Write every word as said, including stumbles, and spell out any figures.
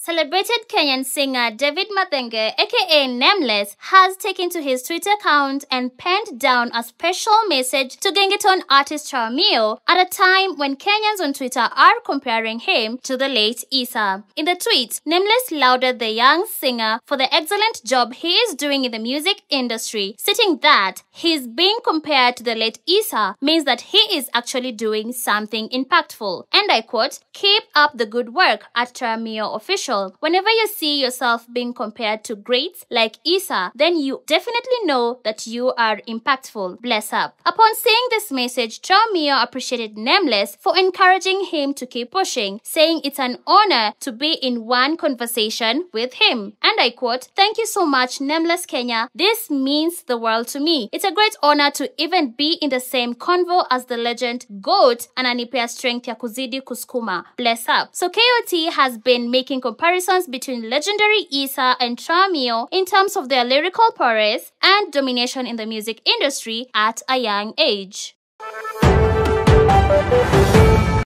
Celebrated Kenyan singer David Mathenge, aka Nameless, has taken to his Twitter account and penned down a special message to Gengeton artist Charmio at a time when Kenyans on Twitter are comparing him to the late Issa. In the tweet, Nameless lauded the young singer for the excellent job he is doing in the music industry, stating that his being compared to the late Issa means that he is actually doing something impactful. And I quote, "Keep up the good work at Charmio Official. Whenever you see yourself being compared to greats like Issa, then you definitely know that you are impactful. Bless up." Upon seeing this message, Charmio appreciated Nameless for encouraging him to keep pushing, saying it's an honor to be in one conversation with him. And I quote, "Thank you so much, Nameless Kenya. This means the world to me. It's a great honor to even be in the same convo as the legend GOAT, ananipea strength ya kuzidi kuskuma. Bless up." So K O T has been making comparisons between legendary Issa and Charmio in terms of their lyrical prowess and domination in the music industry at a young age.